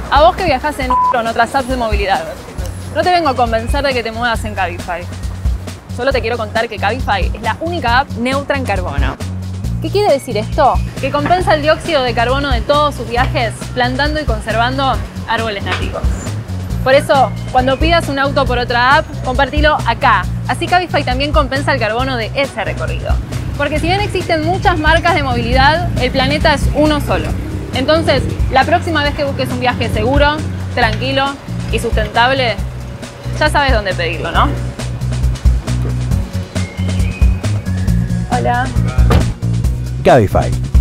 A vos que viajás en Uber o en otras apps de movilidad, no te vengo a convencer de que te muevas en Cabify. Solo te quiero contar que Cabify es la única app neutra en carbono. ¿Qué quiere decir esto? Que compensa el dióxido de carbono de todos sus viajes plantando y conservando árboles nativos. Por eso, cuando pidas un auto por otra app, compartilo acá. Así Cabify también compensa el carbono de ese recorrido. Porque si bien existen muchas marcas de movilidad, el planeta es uno solo. Entonces, la próxima vez que busques un viaje seguro, tranquilo y sustentable, ya sabes dónde pedirlo, ¿no? Hola. Cabify.